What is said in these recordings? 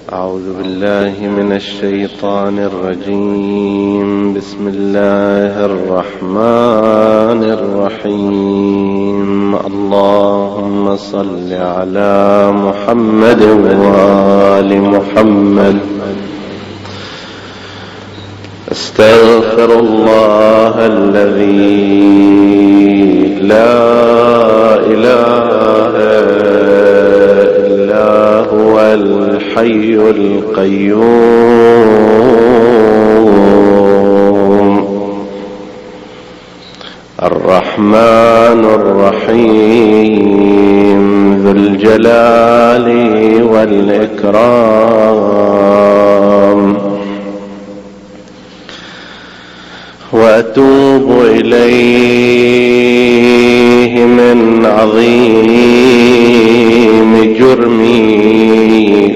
أعوذ بالله من الشيطان الرجيم. بسم الله الرحمن الرحيم. اللهم صل على محمد وآل محمد. استغفر الله الذي لا إله إلا هو الحي القيوم الرحمن الرحيم ذو الجلال والإكرام. وأتوب إليه من عظيم جرمي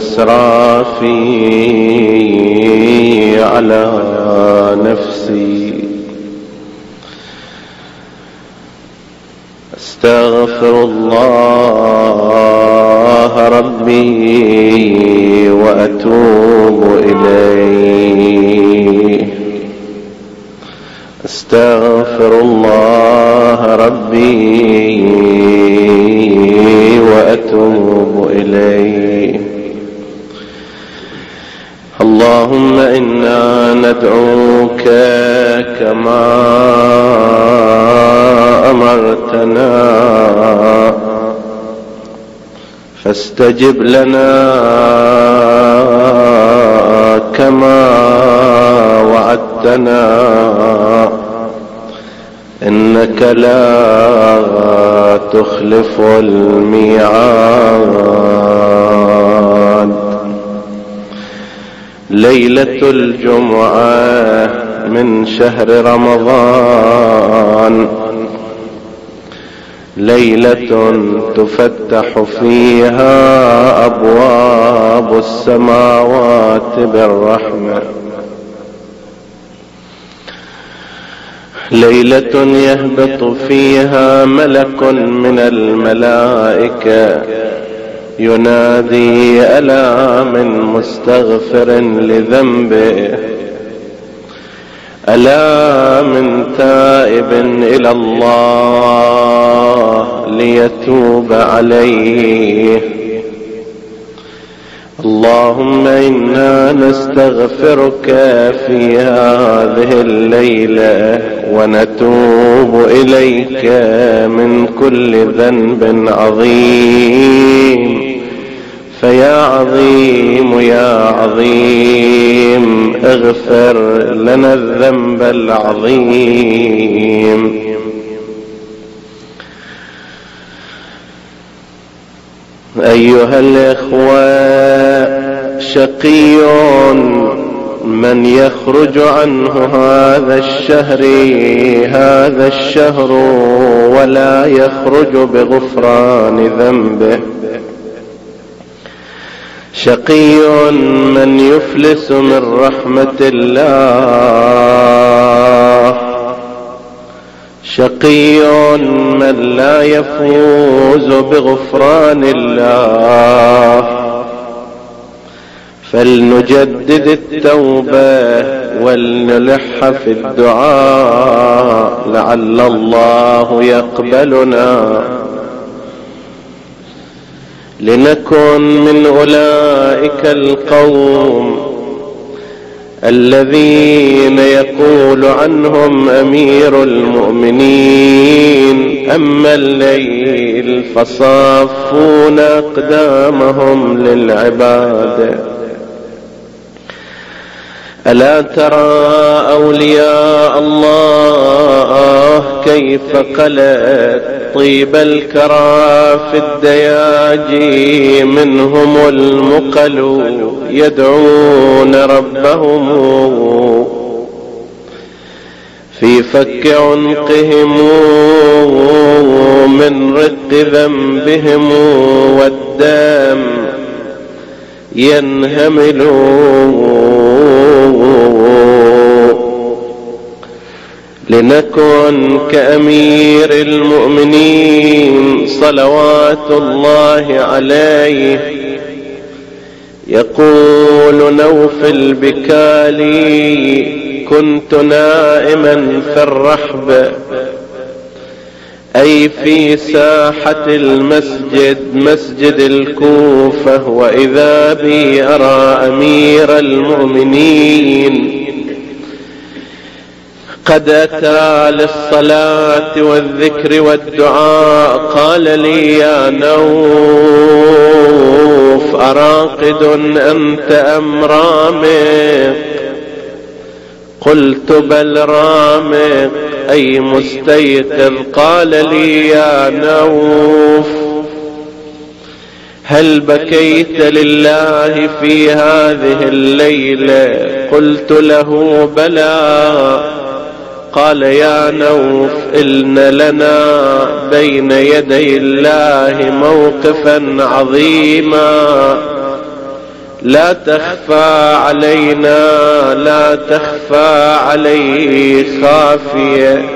وإسرافي على نفسي. أستغفر الله ربي وأتوب إليه. أستغفر الله ربي وأتوب إليه. اللهم إنا ندعوك كما أمرتنا فاستجب لنا كما وعدتنا إنك لا تخلف الميعاد. ليلة الجمعة من شهر رمضان ليلة تفتح فيها أبواب السماوات بالرحمة. ليلة يهبط فيها ملك من الملائكة ينادي ألا من مستغفر لذنبه، ألا من تائب إلى الله ليتوب عليه. اللهم إنا نستغفرك في هذه الليلة ونتوب إليك من كل ذنب عظيم. فيا عظيم يا عظيم اغفر لنا الذنب العظيم. أيها الإخوة، شقي من يخرج عنه هذا الشهر ولا يخرج بغفران ذنبه. شقي من يفلس من رحمة الله. شقي من لا يفوز بغفران الله. فلنجدد التوبة ولنلح في الدعاء لعل الله يقبلنا، لنكن من أولئك القوم الذين يقول عنهم أمير المؤمنين: أما الليل فصافون أقدامهم للعبادة. ألا ترى أولياء الله كيف قلت طيب الكرى في الدياجي، منهم المقل يدعون ربهم في فك عنقهم من رق ذنبهم والدم ينهملون. لنكن كأمير المؤمنين صلوات الله عليه يقول نوف البكالي: كنت نائما في الرحب، أي في ساحة المسجد، مسجد الكوفة، وإذا بي أرى أمير المؤمنين قد أتى للصلاة والذكر والدعاء. قال لي: يا نوف، أراقد أنت أم رامق؟ قلت: بل رامق، أي مستيقظ. قال لي: يا نوف، هل بكيت لله في هذه الليلة؟ قلت له: بلى. قال: يا نوف، إن لنا بين يدي الله موقفا عظيما، لا تخفى علينا، لا تخفى عليه خافية.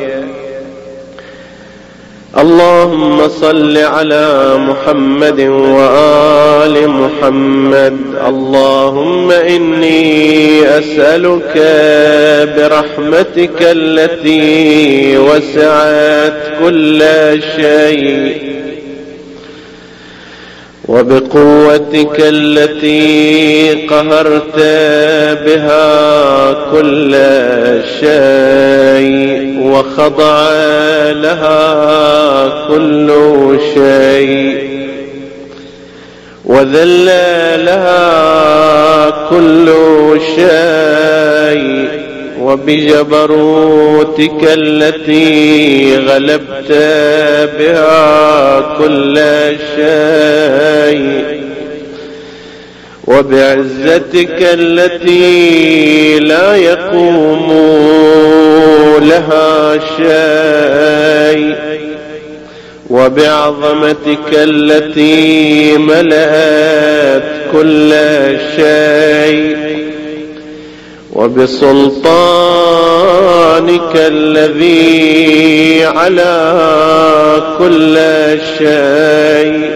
اللهم صل على محمد وآل محمد. اللهم إني أسألك برحمتك التي وسعت كل شيء، وبقوتك التي قهرت بها كل شيء، وخضع لها كل شيء، وذل لها كل شيء، وبجبروتك التي غلبت بها كل شيء، وبعزتك التي لا يقوم لها شيء، وبعظمتك التي ملأت كل شيء، وبسلطانك الذي على كل شيء،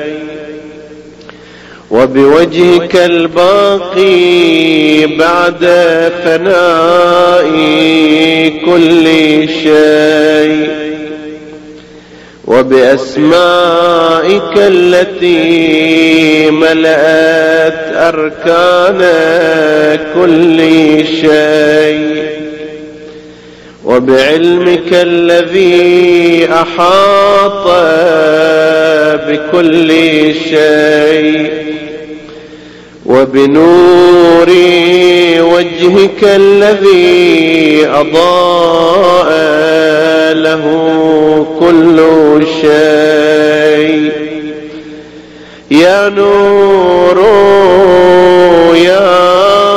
وبوجهك الباقي بعد فناء كل شيء، وبأسمائك التي ملأت أركان كل شيء، وبعلمك الذي أحاط بكل شيء، وبنور وجهك الذي أضاء له كل شيء. يا نور يا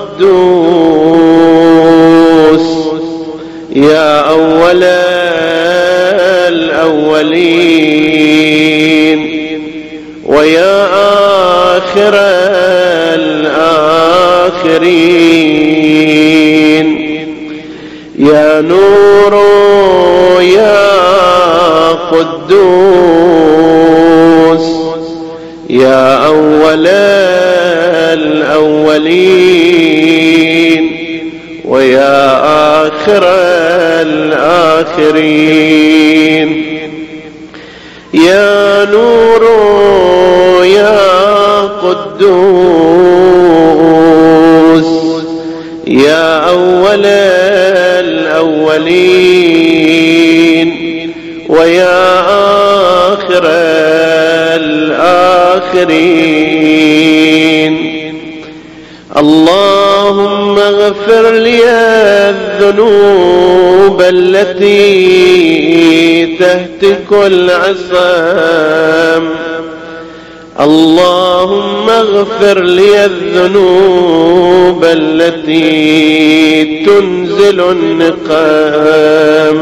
قدوس، يا أول الأولين، ويا آخر الآخرين. يا نور يا قدوس، يا أول الأولين، ويا آخر الآخرين. يا نور يا قدوس، يا أول الأولين، ويا آخر الآخرين. اللهم اغفر لي الذنوب التي تهتك العصام. اللهم اغفر لي الذنوب التي تنزل النقام.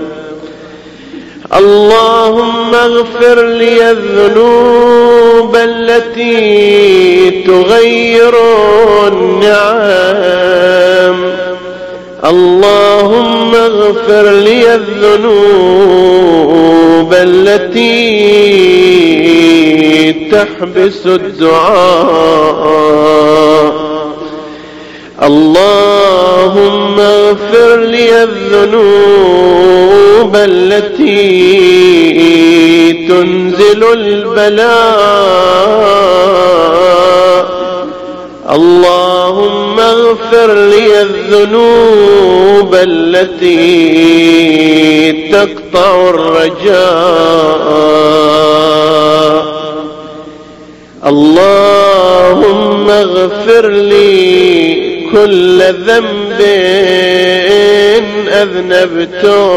اللهم اغفر لي الذنوب التي تغير النعم. اللهم اغفر لي الذنوب التي تحبس الدعاء. اغفر لي الذنوب التي تنزل البلاء اللهم اغفر لي الذنوب التي تقطع الرجاء اللهم اغفر لي كل ذنب أذنبته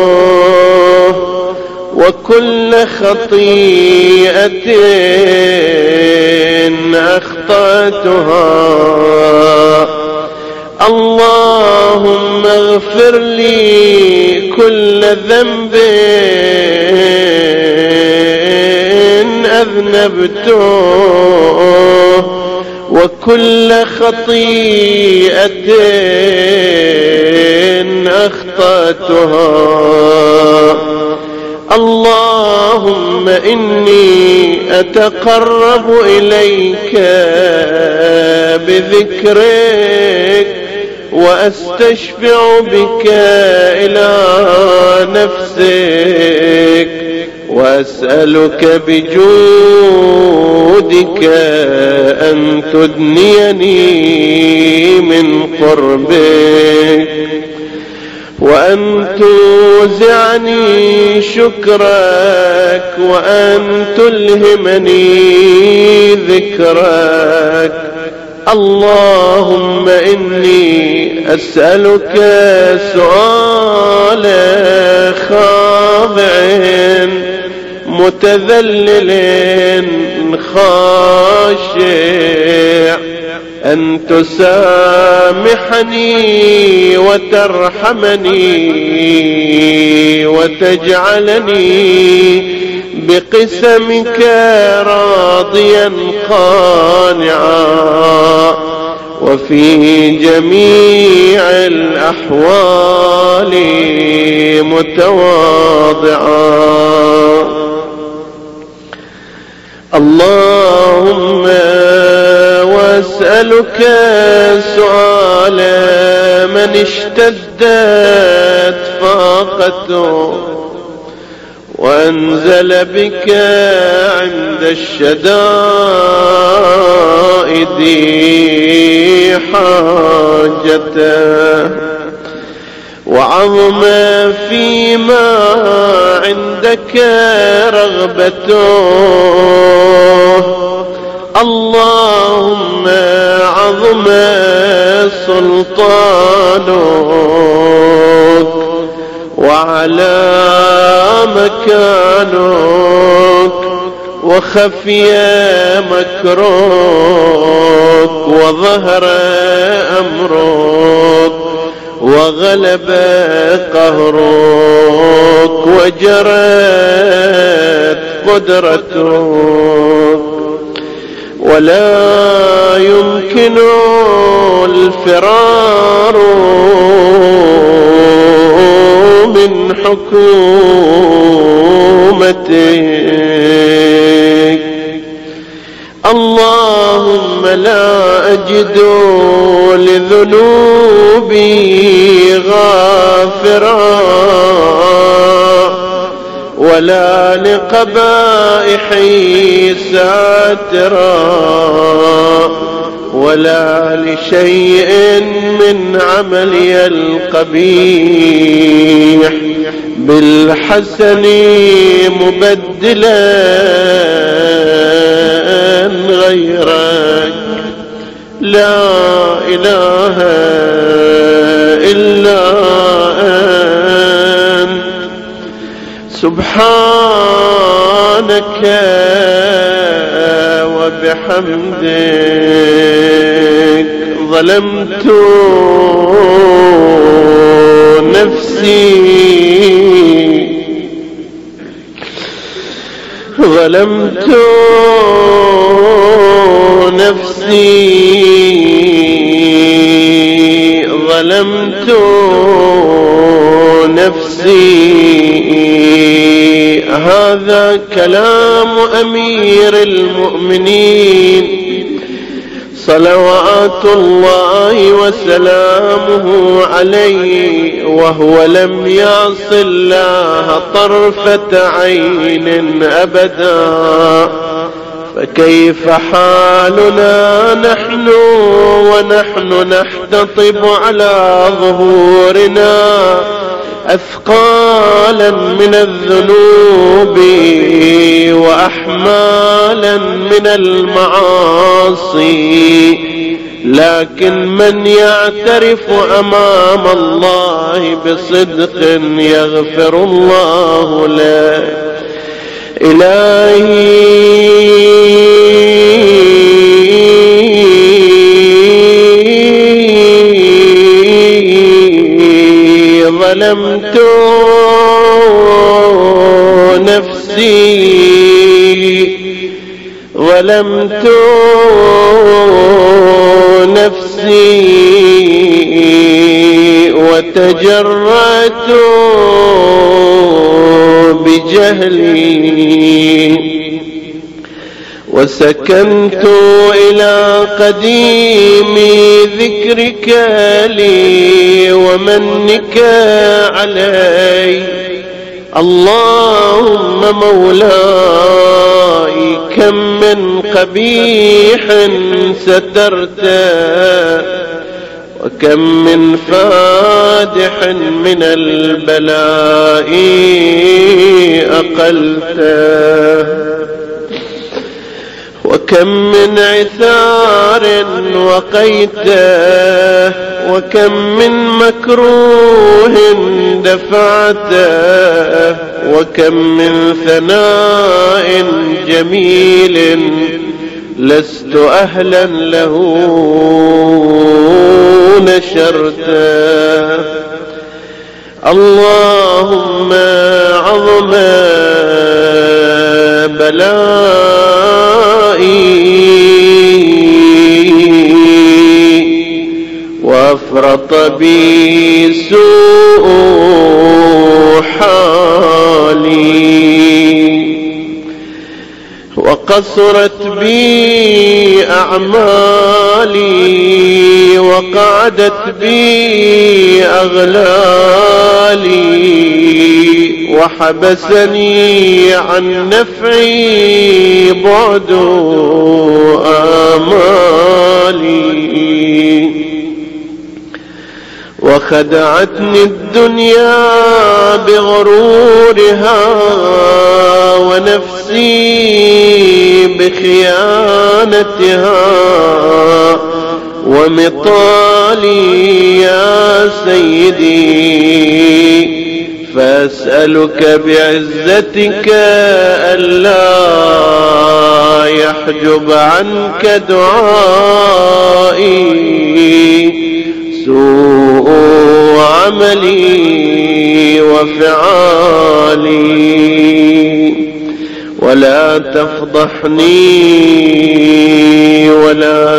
وكل خطيئة أخطأتها اللهم اغفر لي كل ذنب أذنبته وكل خطيئة أخطأتها اللهم إني أتقرب إليك بذكرك وأستشفع بك إلى نفسك وأسألك بجودك أن تدنيني من قربك وأن توزعني شكرك وأن تلهمني ذكرك اللهم إني أسألك سؤال خاضع متذلل خاشع أن تسامحني وترحمني وتجعلني بقسمك راضيا قانعا وفي جميع الأحوال متواضعا اللهم واسألك سؤال من اشتدت فاقته وأنزل بك عند الشدائد حاجته وعظم فيما عندك رغبته اللهم عظم سلطانك وعلى مكانك وخفي مكرك وظهر أمرك وغلب قهرك وجرت قدرتك ولا يمكن الفرار من حكومتك اللهم لا أجد لذنوبي غافرا ولا لقبائحي ساترا ولا لشيء من عملي القبيح بالحسن مبدلا غيرك لا إله إلا أنت سبحانك وبحمدك ظلمت نفسي ظلمت نفسي هذا كلام أمير المؤمنين صلوات الله وسلامه عليه وهو لم يعص الله طرفة عين أبدا. فكيف حالنا نحن ونحن نحتطب على ظهورنا أثقالا من الذنوب وأحمالا من المعاصي، لكن من يعترف أمام الله بصدق يغفر الله له. إلهي ظلمت نفسي وتجرأت بجهلي، وسكنت إلى قديم ذكرك لي ومنك علي. اللهم مولاي كم من قبيح سترته، وكم من فادح من البلاء أقلته، وكم من عثار وقيته، وكم من مكروه دفعته، وكم من ثناء جميل لست أهلا له نشرته. اللهم عظم بلائي وافرط بي سوء حالي، وقصرت بي أعمالي، وقعدت بي أغلالي، وحبسني عن نفعي بعد آمالي، وخدعتني الدنيا بغرورها، ونفسي بخيانتها، ومطالي يا سيدي، فأسألك بعزتك ألا يحجب عنك دعائي سوء عملي وفعالي، ولا تفضحني ولا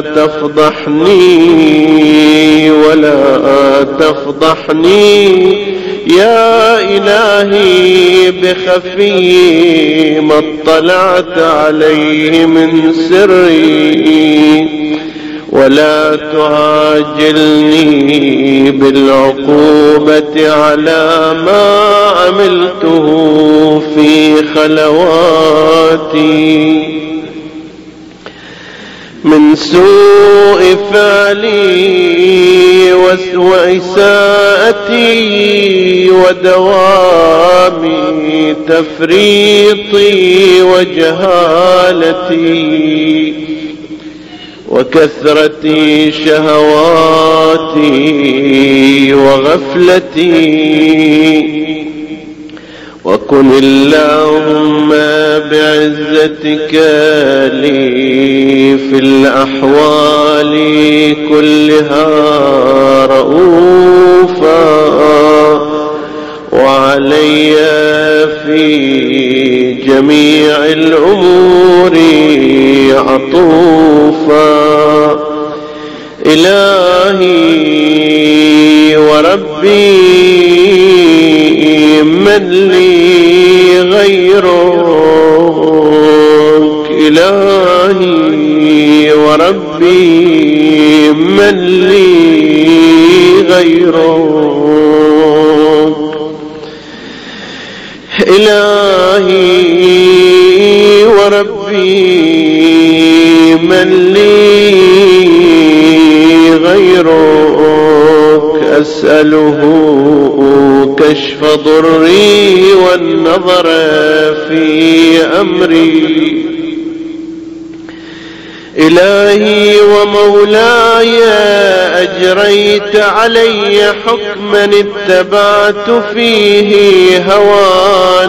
تفضحني ولا تفضحني يا إلهي بخفي ما اطلعت عليه من سري، ولا تعاجلني بالعقوبة على ما عملته في خلواتي من سوء فعلي وإساءتي ودوام تفريطي وجهالتي وكثرة شهواتي وغفلتي. وكن اللهم بعزتك لي في الأحوال كلها رؤوفا، وعلي في جميع الأمور عطوفا. إلهي وربي من لي غيرك، إلهي وربي ربي من لي غيرك. إلهي وربي من لي غيرك، أسأله كشف ضري والنظر في أمري. إلهي ومولاي أجريت علي حكما اتبعت فيه هوى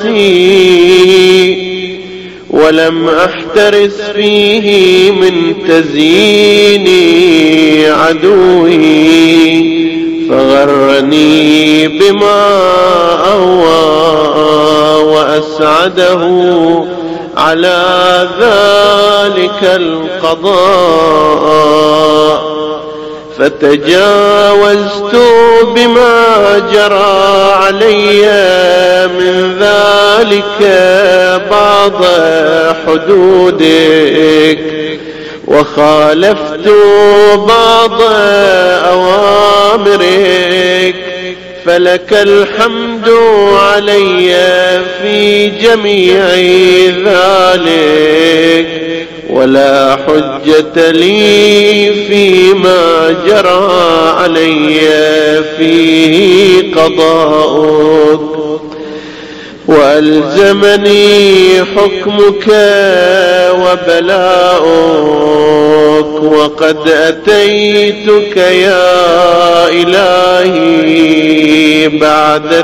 نفسي، ولم أحترس فيه من تزيين عدوي، فغرني بما أهوى وأسعده على ذلك القضاء، فتجاوزت بما جرى علي من ذلك بعض حدودك، وخالفت بعض أوامرك، فلك الحمد علي في جميع ذلك، ولا حجة لي فيما جرى علي فيه قضاؤك. وألزمني حكمك وبلاؤك، وقد أتيتك يا إلهي بعد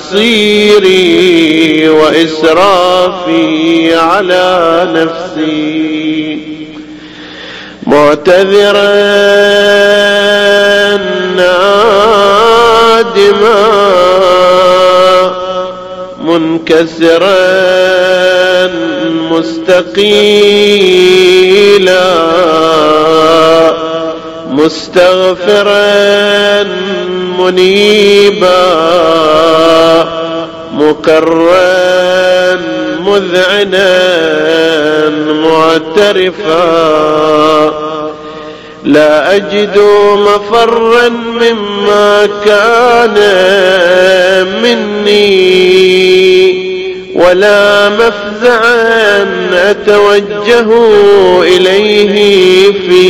تقصيري وإسرافي على نفسي، معتذرا نادما منكسرا مستقيلا، مستغفرا منيبا، مقرا مذعنا معترفا، لا أجد مفرا مما كان مني، ولا مفزعا أتوجه إليه في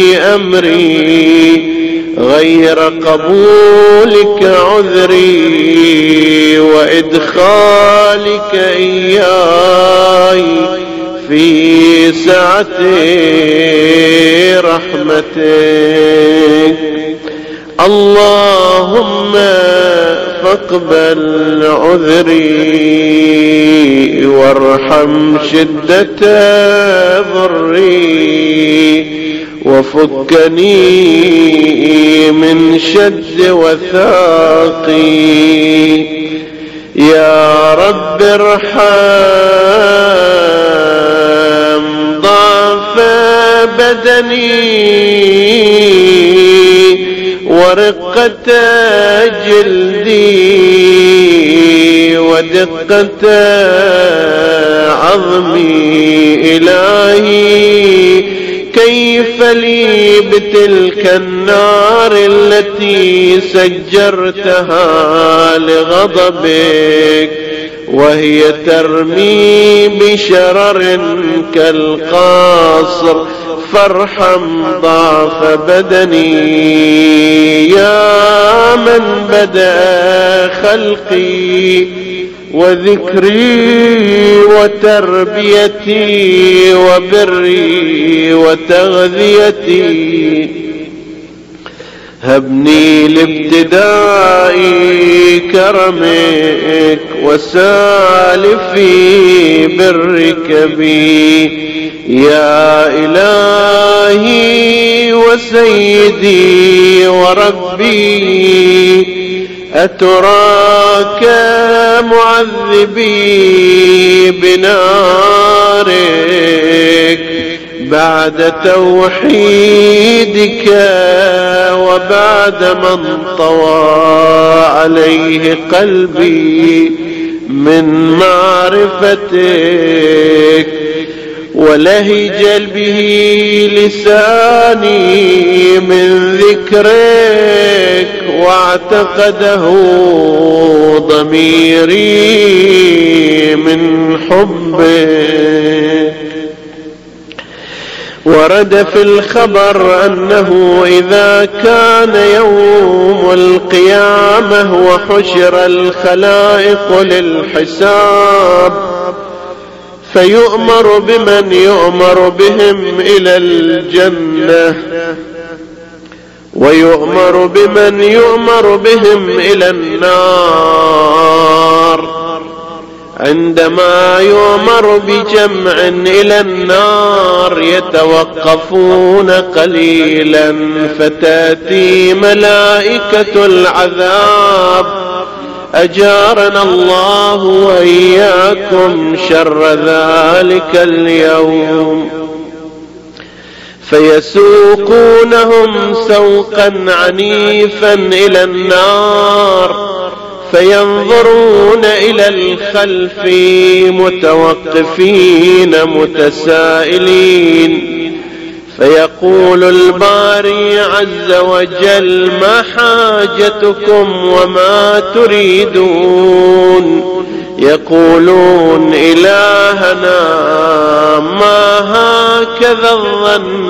أمري غير قبولك عذري وإدخالك إياي في سعة رحمتك. اللهم فاقبل عذري وارحم شدة ضري، وفكني من شد وثاقي. يا رب ارحم ضعف بدني ورقة جلدي ودقة عظمي. إلهي كيف لي بتلك النار التي سجرتها لغضبك، وهي ترمي بشرر كالقاصر، فارحم ضعف بدني. يا من بدأ خلقي وذكري وتربيتي وبري وتغذيتي، هبني لابتداء كرمك وسالفي برك بي. يا إلهي وسيدي وربي، أتراك معذبي بنارك بعد توحيدك، وبعد من طوى عليه قلبي من معرفتك، ولهج به لساني من ذكرك واعتقده ضميري من حبك. ورد في الخبر أنه إذا كان يوم القيامة وحشر الخلائق للحساب فيؤمر بمن يؤمر بهم إلى الجنة ويؤمر بمن يؤمر بهم إلى النار. عندما يؤمر بجمع إلى النار يتوقفون قليلا فتأتي ملائكة العذاب أجارنا الله وإياكم شر ذلك اليوم، فيسوقونهم سوقا عنيفا إلى النار فينظرون إلى الخلف متوقفين متسائلين، فيقول الباري عز وجل: ما حاجتكم وما تريدون؟ يقولون: إلهنا ما هكذا الظن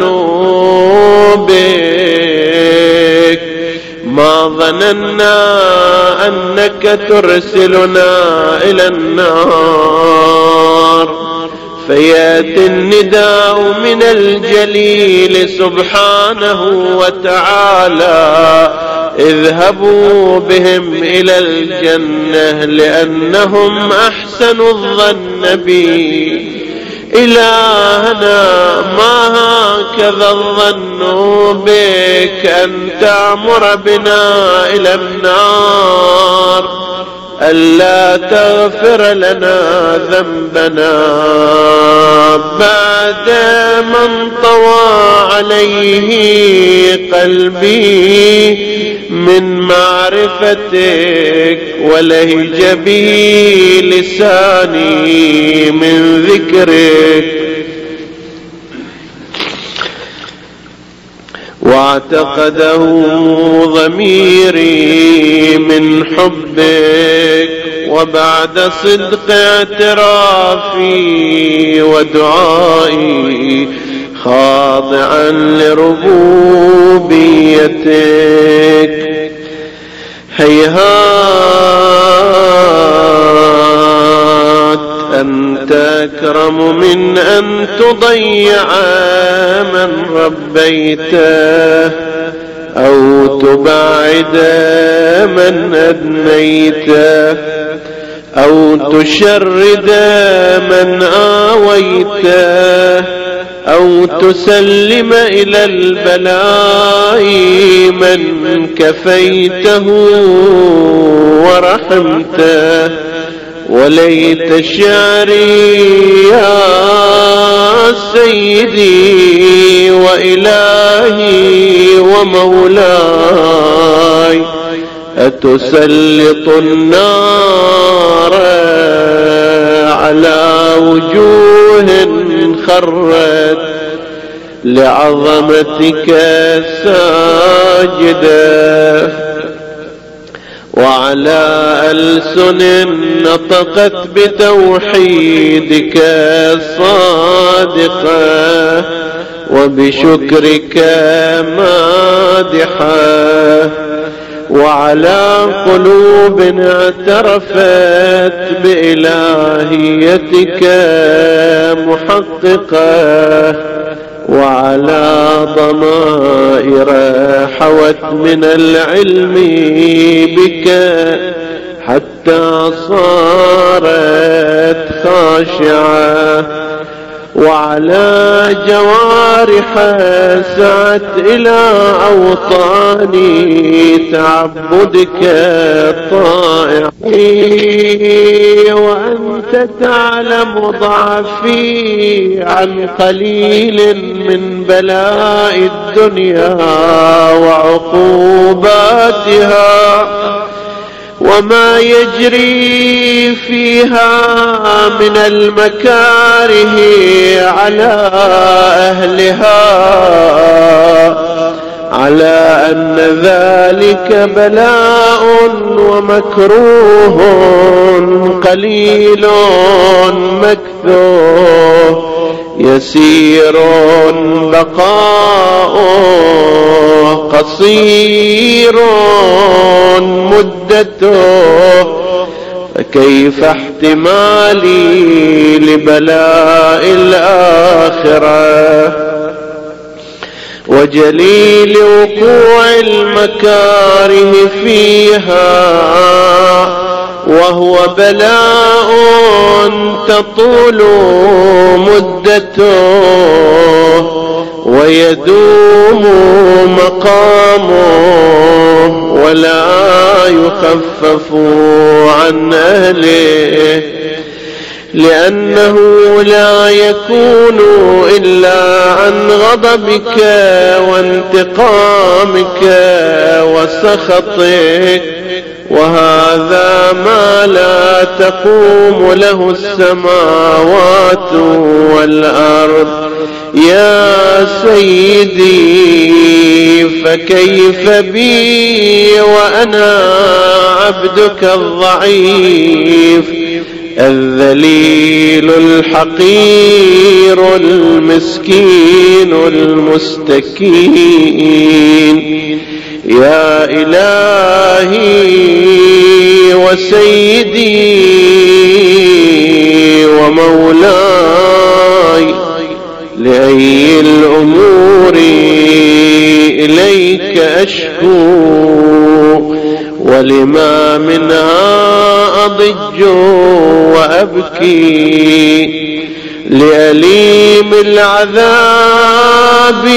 بك، ما ظننا أنك ترسلنا إلى النار. فيأتي النداء من الجليل سبحانه وتعالى: اذهبوا بهم إلى الجنة لأنهم أحسنوا الظن بي. إلهنا ما هكذا الظن بك أن تأمر بنا إلى النار، ألا تغفر لنا ذنبنا بعد من طوى عليه قلبي من معرفتك ولهج به لساني من ذكرك، واعتقده ضميري من حبك. وبعد صدق اعترافي ودعائي خاضعا لربوبيتك، هيهات أنت أكرم من أن تضيع من ربيته أو تبعد من أدنيته أو تشرد من آويته أو تسلم إلى البلاء من كفيته ورحمته. وليت شعري يا سيدي وإلهي ومولاي أتسلط النار على وجوه خرت لعظمتك ساجدة وعلى ألسن نطقت بتوحيدك صادقة وبشكرك مادحة وعلى قلوب اعترفت بإلهيتك محققة وعلى ضمائر حوت من العلم بك حتى صارت خاشعة وعلى جوارح سعت إلى أوطان تعبدك طائعي وأنت تعلم ضعفي عن قليل من بلاء الدنيا وعقوباتها وما يجري فيها من المكاره على أهلها، على أن ذلك بلاء ومكروه قليل مكثوه، يسير بقاؤه، قصير مدته، فكيف احتمالي لبلاء الآخرة وجليل وقوع المكاره فيها، وهو بلاء تطول مدته ويدوم مقامه ولا يخفف عن أهله، لأنه لا يكون إلا عن غضبك وانتقامك وسخطك، وهذا ما لا تقوم له السماوات والأرض. يا سيدي فكيف بي وأنا عبدك الضعيف الذليل الحقير المسكين المستكين. يا إلهي وسيدي ومولاي، لأي الأمور إليك أشكو، ولما منها أضج وأبكي، لأليم العذاب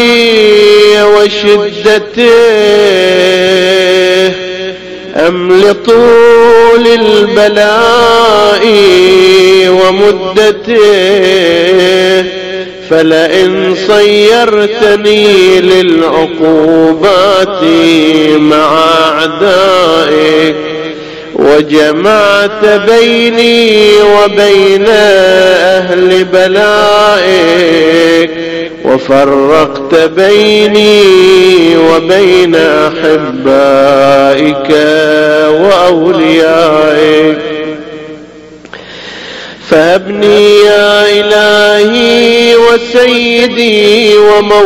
وشدته أم لطول البلاء ومدته؟ فلئن صيرتني للعقوبات مع أعدائك وجمعت بيني وبين أهل بلائك وفرقت بيني وبين أحبائك وأوليائك، فهبني يا إلهي وسيدي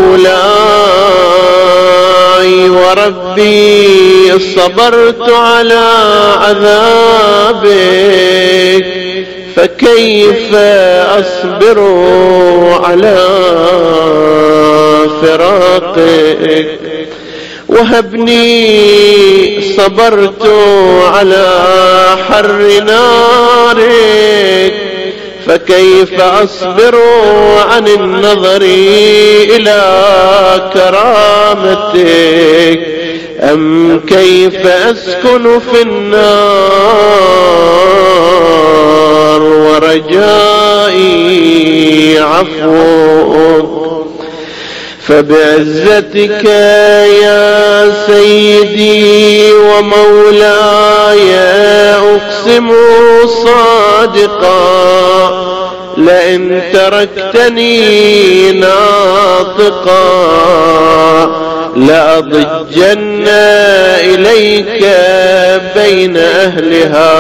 ومولاي وربي، صبرت على عذابك، فكيف أصبر على فراقك؟ وهبني صبرت على حر نارك، فكيف أصبر عن النظر إلى كرامتك؟ أم كيف أسكن في النار ورجائي عفوك؟ فبعزتك يا سيدي ومولاي أقسم صادقا، لئن تركتني ناطقا لأضجن إليك بين أهلها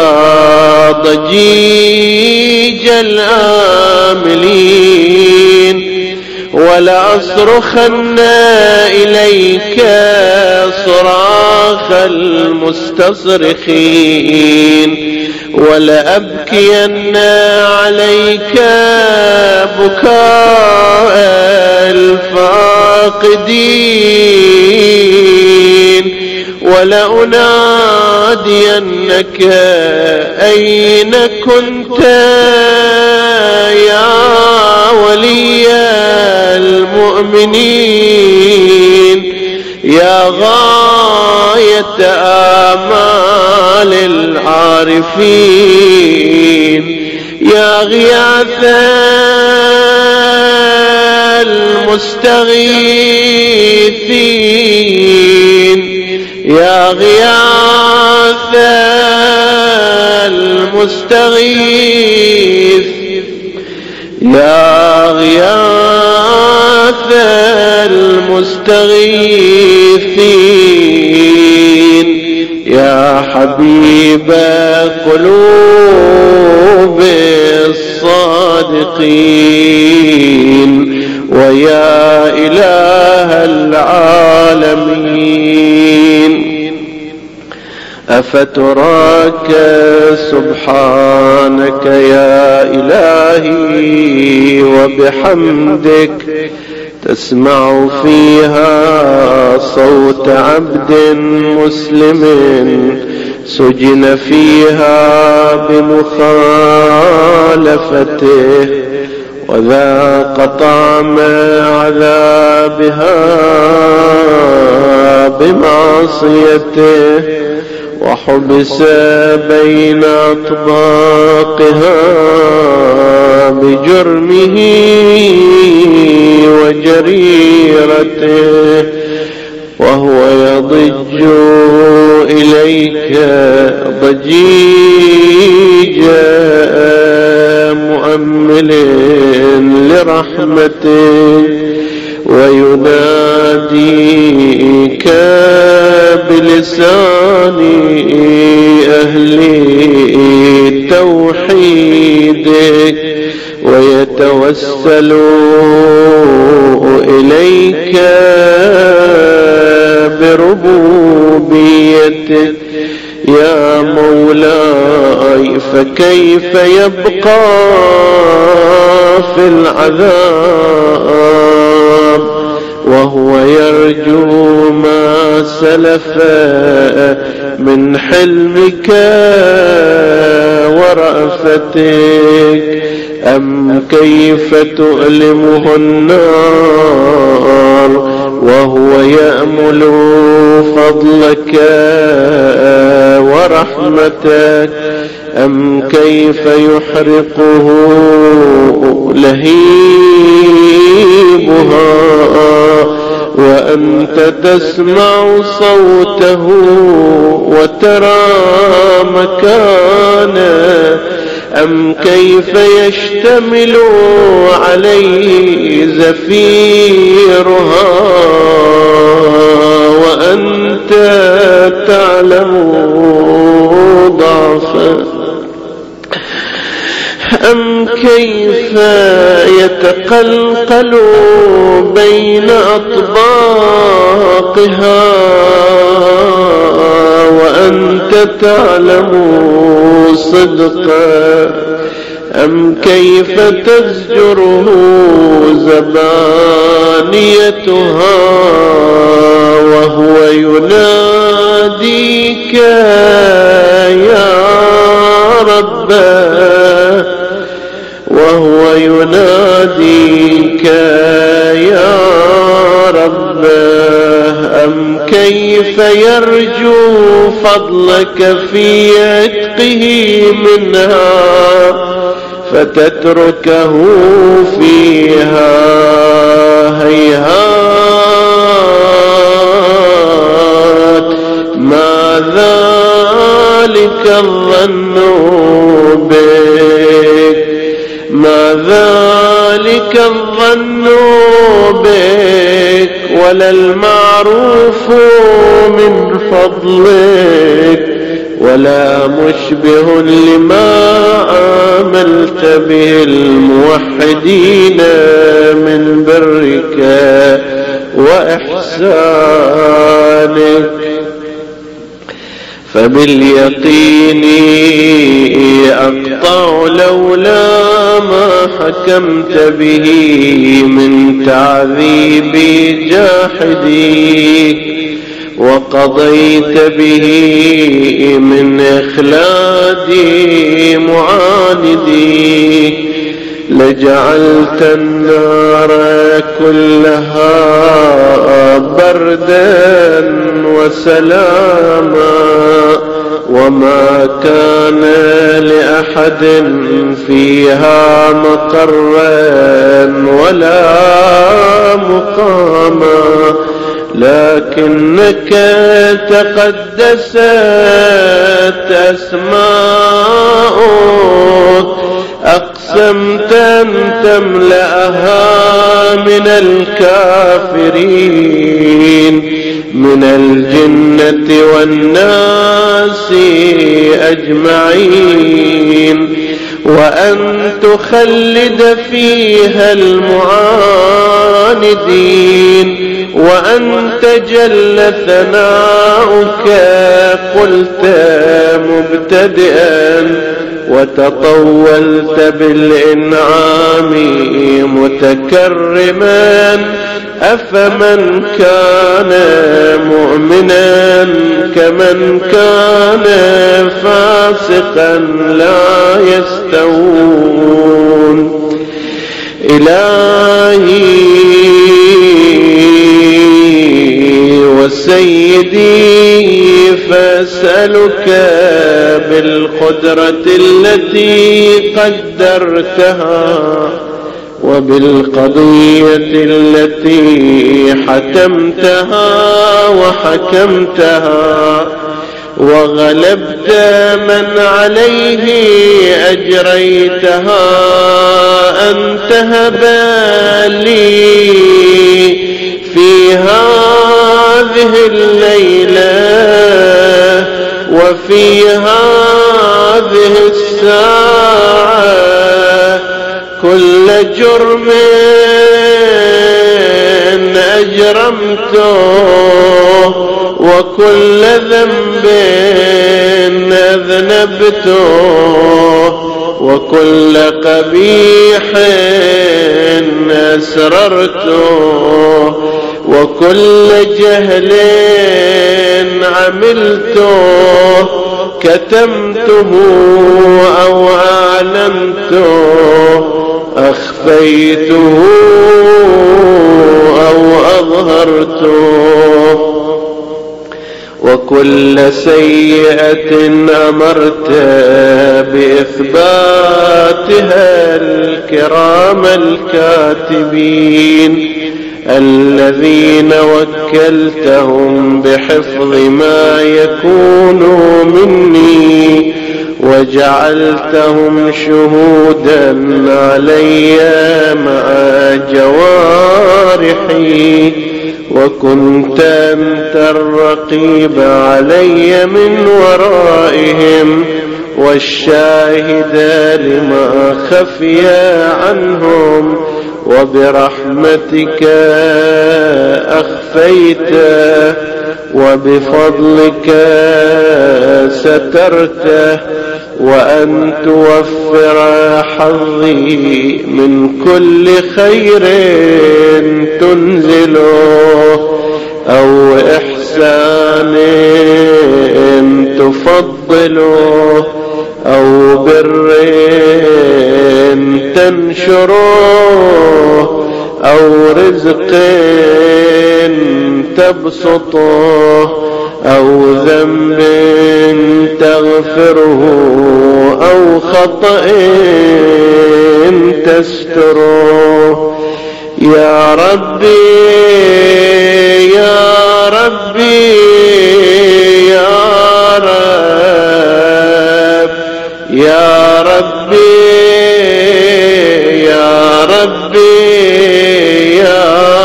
ضجيج الآملين، ولأصرخن إليك صراخ المستصرخين، ولأبكين عليك بكاء الفاقدين، ولأنادينك أين كنت يا ولي المؤمنين، يا غاية آمال العارفين، يا غياث المستغيثين، يا غياث المستغيث يا غياث المستغيثين يا حبيب قلوب الصادقين ويا إله العالمين أفتراك سبحانك يا إلهي وبحمدك تسمع فيها صوت عبد مسلم سجن فيها بمخالفته وذاق طعم عذابها بمعصيته وحبس بين أطباقها بجرمه وجريرته وهو يضج إليك ضجيج مؤمل لرحمته ويناديك بلسان أهل توحيدك ويتوسل إليك بربوبيتك يا مولاي فكيف يبقى في العذاب وهو يرجو ما سلف من حلمك ورأفتك أم كيف تؤلمه النار وهو يأمل فضلك ورحمتك أم كيف يحرقه لهيبها وأنت تسمع صوته وترى مكانه أم كيف يشتمل عليه زفيرها وأنت تعلم ضعفه أم كيف يتقلقل بين أطباقها وأنت تعلم صدقا أم كيف تزجره زبانيتها وهو يناديك يا رب وهو يناديك يا رب أم كيف يرجو فضلك في عتقه منها فتتركه فيها هيهات ما ذلك الظن بك ما ذلك الظن بك ولا المعروف من فضلك ولا مشبه لما عاملت به الموحدين من برك وإحسانك فباليقين أقطع لولا ما حكمت به من تعذيب جاحديك وقضيت به من إخلاد معانديك لجعلت النار كلها بردا وسلاما وما كان لأحد فيها مقرا ولا مقاما لكنك تقدست أسماؤك، أقسمت أن تملأها من الكافرين من الجنة والناس أجمعين، وأن تخلد فيها المعاندين، وأن تجل ثناؤك قلت مبتدئا، وتطولت بالإنعام متكرما، أفمن كان مؤمنا كمن كان فاسقا لا يستوون. إلهي وسيدي، فأسألك بالقدرة التي قدرتها وبالقضية التي حتمتها وحكمتها وغلبت من عليه أجريتها، أن تهب لي في هذه الليلة وفي هذه الساعة كل جرم أجرمته وكل ذنب أذنبته وكل قبيح أسررته وكل جهل عملته كتمته أو أعلنته، أخفيته أو أظهرته، وكل سيئة أمرت بإثباتها الكرام الكاتبين الذين وكلتهم بحفظ ما يكون مني، وجعلتهم شهودا علي مع جوارحي، وكنت أنت الرقيب علي من ورائهم والشاهد لما خفي عنهم، وبرحمتك أخفيته وبفضلك سترته، وأن توفر حظي من كل خير تنزله أو إحسان تفضله أو بر تنشره أو رزق تبسطه أو ذنب تغفره أو خطأ تستره. يا ربي يا ربي يا رب يا ربي يا ربي يا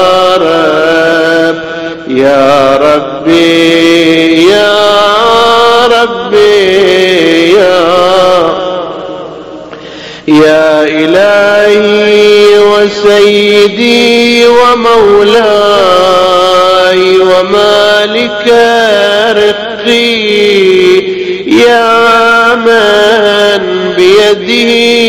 رب يا ربي يا ربي يا إلهي وسيدي ومولاي ومالك رقي، يا من بيده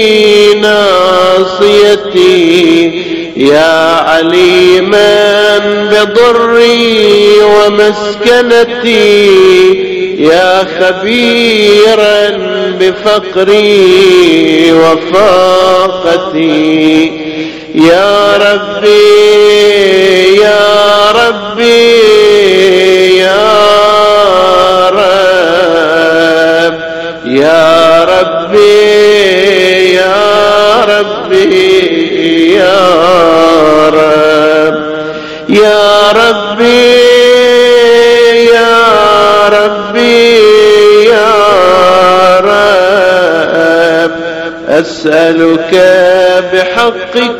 ناصيتي، يا عليما بضري ومسكنتي، يا خبيرا بفقري وفاقتي، يا ربي يا ربي يا رب يا ربي يا ربي يا رب يا ربي أسألك بحقك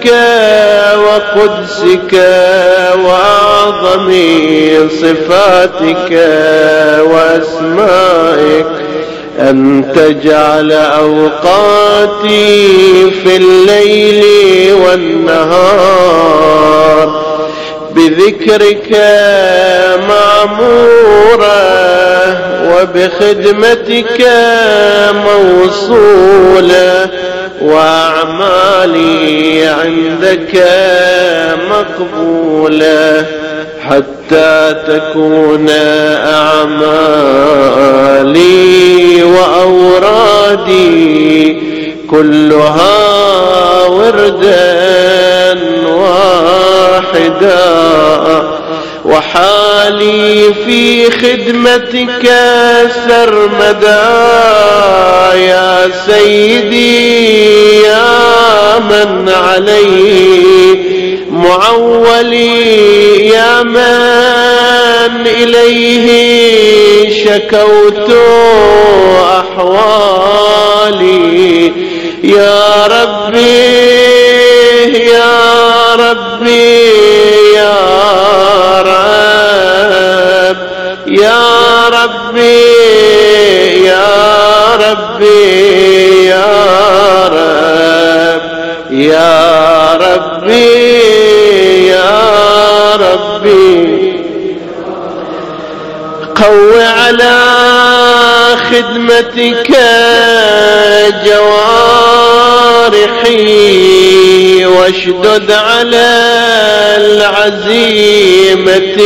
وقدسك وأعظم صفاتك وأسمائك أن تجعل أوقاتي في الليل والنهار بذكرك معمورة وبخدمتك موصولة وأعمالي عندك مقبولة حتى تكون أعمالي وأورادي كلها وردا واحدا وحالي في خدمتك سرمدا يا سيدي يا من عليه معولي يا من إليه شكوت أحوالي يا ربي يا ربي يا رب يا ربي يا ربي يا رب يا ربي يا ربي قو على خدمتك جوارحي واشدد على العزيمة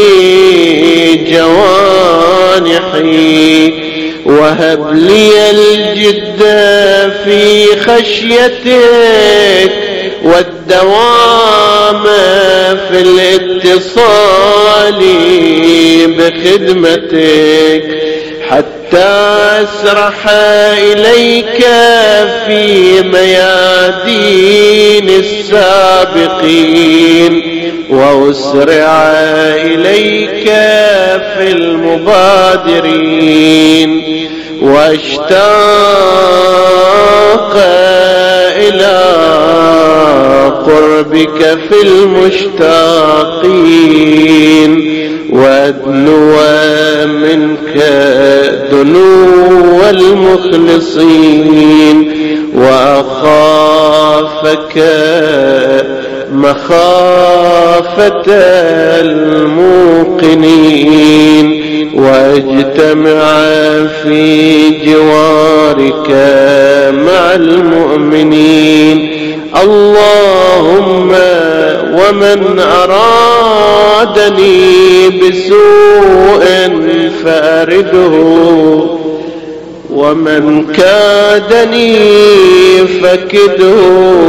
جوانحي وهب لي الجد في خشيتك والدوام في الاتصال بخدمتك حتى أسرح إليك في ميادين السابقين وأسرع إليك في المبادرين واشتاق إلى قربك في المشتاقين وأدنو منك دنو المخلصين وأخافك مخافة الموقنين واجتمع في جوارك مع المؤمنين اللهم ومن أرادني بسوء فأرده ومن كادني فكده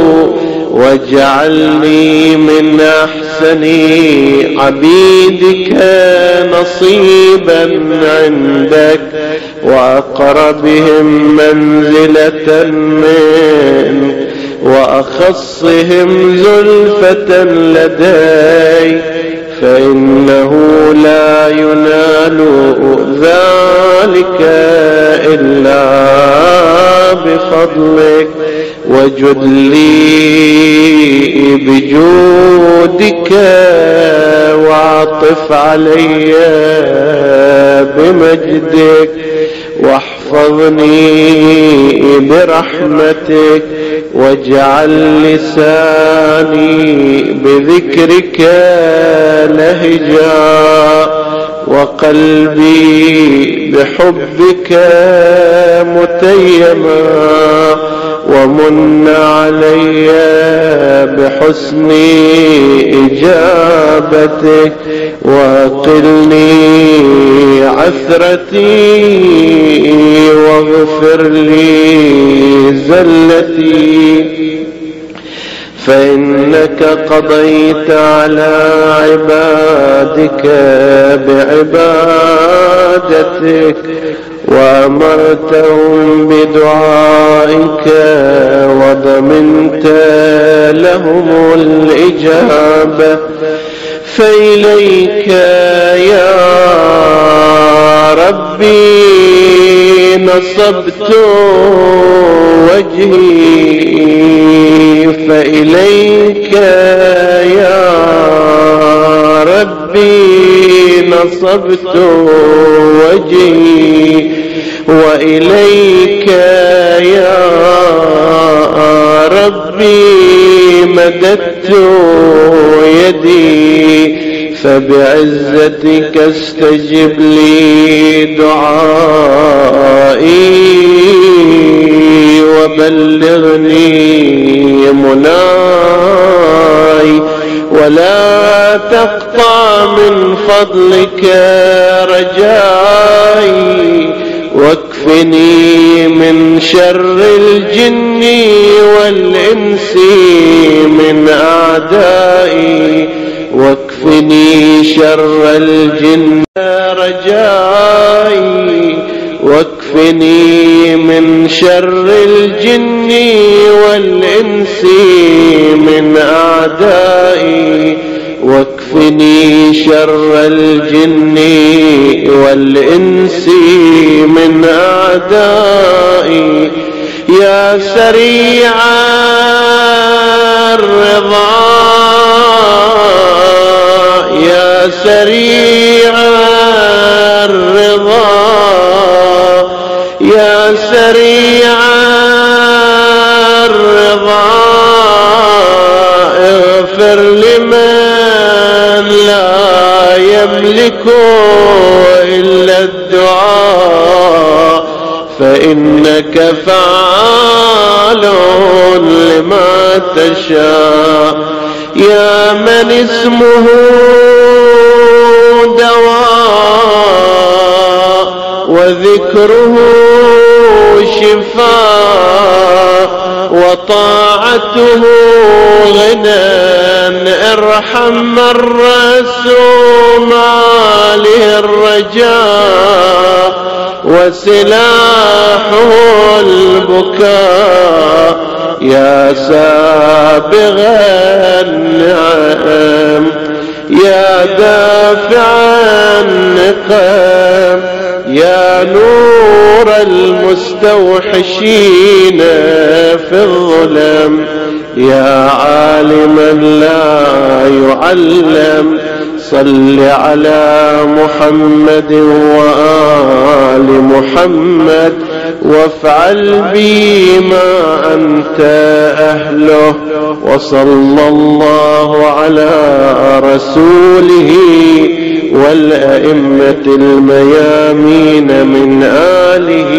واجعلني من أحسن عبيدك نصيبا عندك وأقربهم منزلة منك وأخصهم زلفة لدي فإنه لا ينال ذلك إلا بفضلك وجد لي بجودك وعطف علي بمجدك واحفظني برحمتك واجعل لساني بذكرك لهجا وقلبي بحبك متيما ومن علي بحسن إجابتك وقلني عثرتي واغفر لي زلتي فإنك قضيت على عبادك بعبادتك وأمرتهم بدعائك وضمنت لهم الإجابة فإليك يا ربي نصبت وجهي فإليك يا ربي نصبت وجهي، وإليك يا ربي مددت يدي، فبعزتك استجب لي دعائي، وبلغني مناي، ولا تقطع من فضلك رجائي، واكفني من شر الجن والإنس من أعدائي، واكفني شر الجن رجائي، واكفني من شر الجن والإنس من أعدائي، واكفني شر الجن والإنس من أعدائي. يا سريع الرضا، يا سريع الرضا، يا سريع الرضا، اغفر لمن لا يملك إلا الدعاء، فإنك فعال لما تشاء. يا من اسمه دواء وذكره شفاء، وطاعته غنى، ارحم من رسوم عليه الرجاء، وسلاحه البكاء. يا سابغ النعم، يا دافع النقم، يا نور المستوحشين في الظلم، يا عالما لا يعلم، صل على محمد وآل محمد، وافعل بي ما أنت أهله. وصلى الله على رسوله والأئمة الميامين من آله،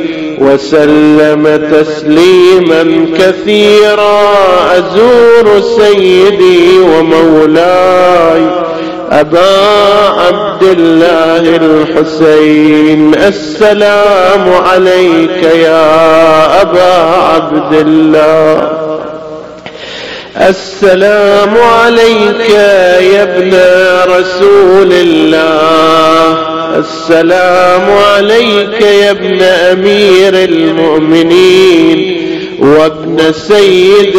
وسلم تسليما كثيرا. أزور سيدي ومولاي أبا عبد الله الحسين. السلام عليك يا أبا عبد الله، السلام عليك يا ابن رسول الله، السلام عليك يا ابن أمير المؤمنين وابن سيد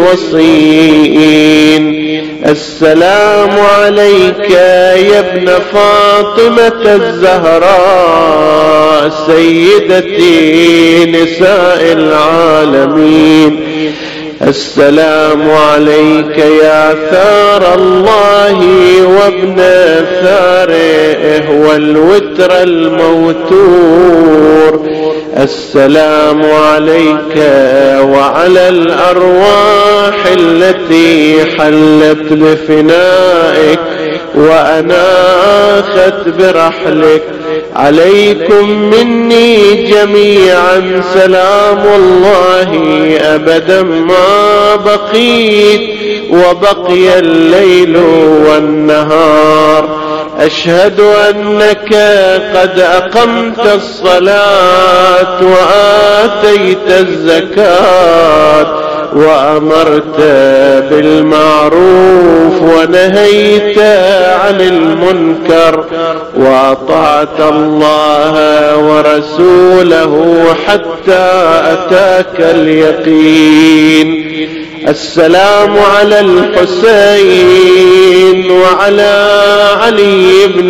الوصيين. السلام عليك يا ابن فاطمة الزهراء سيدتي نساء العالمين. السلام عليك يا ثار الله وابن ثاره والوتر الموتور. السلام عليك وعلى الأرواح التي حلت بفنائك وأناخت برحلك. عليكم مني جميعا سلام الله أبدا ما بقيت وبقي الليل والنهار. أشهد أنك قد أقمت الصلاة وآتيت الزكاة وأمرت بالمعروف ونهيت عن المنكر وأطعت الله ورسوله حتى أتاك اليقين. السلام على الحسين وعلى علي بن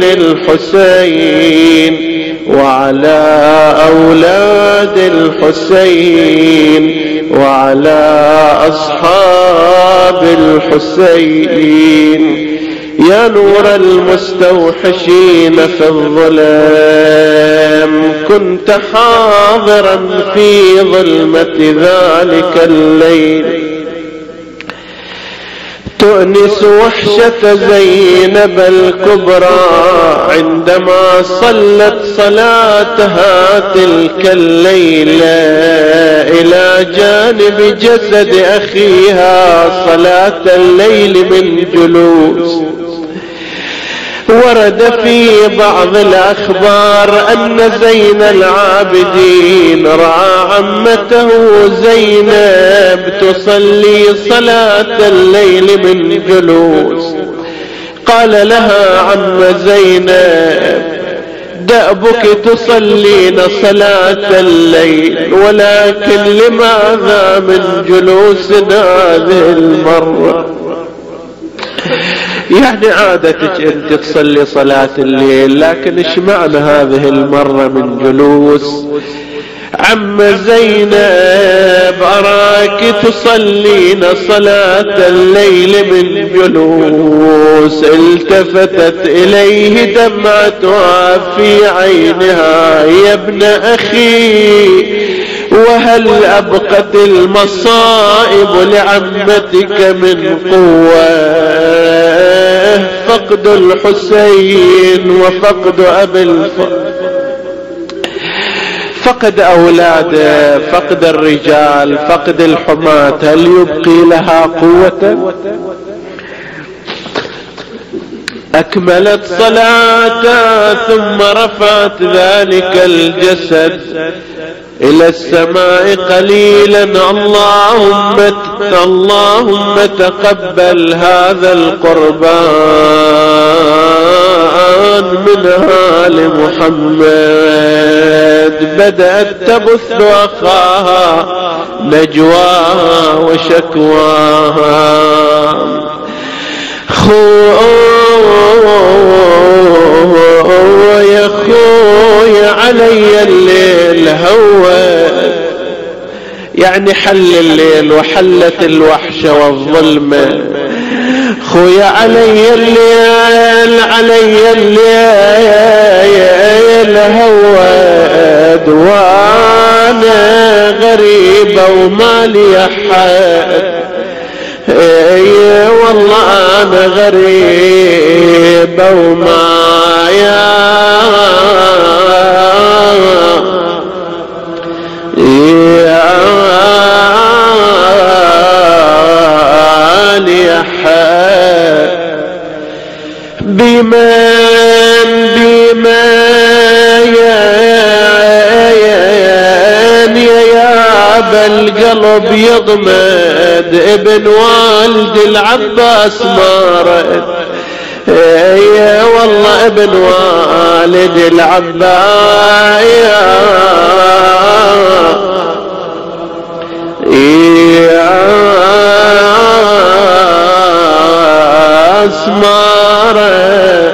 الحسين وعلى أولاد الحسين وعلى أصحاب الحسين. يا نور المستوحشين في الظلام، كنت حاضرا في ظلمة ذلك الليل، تؤنس وحشة زينب الكبرى عندما صلت صلاتها تلك الليلة إلى جانب جسد أخيها صلاة الليل من جلوس. ورد في بعض الأخبار أن زين العابدين رأى عمته زينب تصلي صلاة الليل من جلوس، قال لها عم زينب دأبك تصلين صلاة الليل، ولكن لماذا من جلوس هذه المرة؟ يعني عادتك انت تصلي صلاة الليل، لكن ايش معنى هذه المرة من جلوس؟ عم زينب أراك تصلين صلاة الليل من جلوس. التفتت إليه دمعتها في عينها، يا ابن أخي وهل أبقت المصائب لعمتك من قوة؟ فقد الحسين وفقد أبي الفضل، فقد أولاده، فقد الرجال، فقد الحماة، هل يبقي لها قوة؟ أكملت صلاتها ثم رفعت ذلك الجسد إلى السماء قليلا. اللهم تقبل هذا القربان من آل محمد. بدأت تبث أخاها نجواها وشكواها، يا خويا علي الليل هوى، يعني حل الليل وحلت الوحشة والظلمة. خويا علي الليل، علي الليل هوى، وانا غريبة وما لي أحد. والله أنا غريبة وما لي أحد. بمن يا بالقلب يضمد ابن والد العباس مارد. يا والله ابن والد العباس مارد.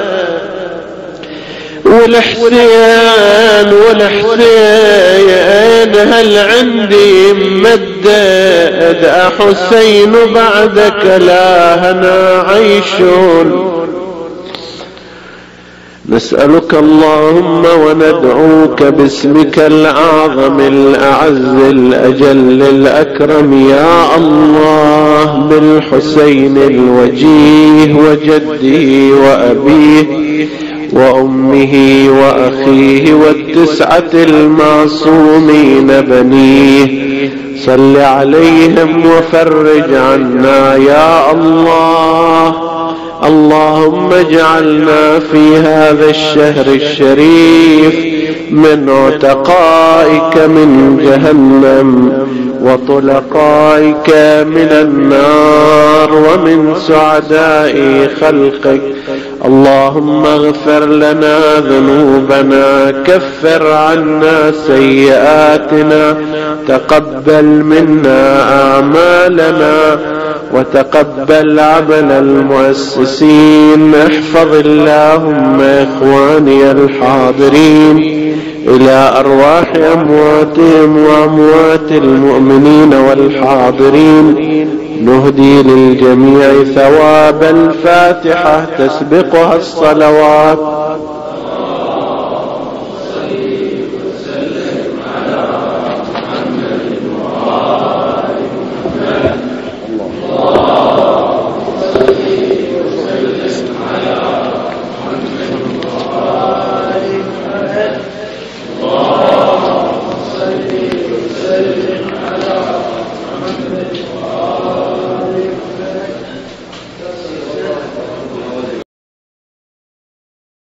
والحسين هل عندي مدد؟ حسين بعدك لا هنا عيشون. نسألك اللهم وندعوك باسمك الأعظم الأعز الأجل الأكرم يا الله بالحسين الوجيه وجده وأبيه وأمه وأخيه والتسعة المعصومين بنيه، صل عليهم وفرج عنا يا الله. اللهم اجعلنا في هذا الشهر الشريف من عتقائك من جهنم وطلقائك من النار ومن سعداء خلقك. اللهم اغفر لنا ذنوبنا، كفر عنا سيئاتنا، تقبل منا أعمالنا وتقبل عمل المؤسسين. احفظ اللهم إخواني الحاضرين إلى أرواح أمواتهم وأموات المؤمنين والحاضرين. نهدي للجميع ثواب الفاتحة تسبقها الصلوات.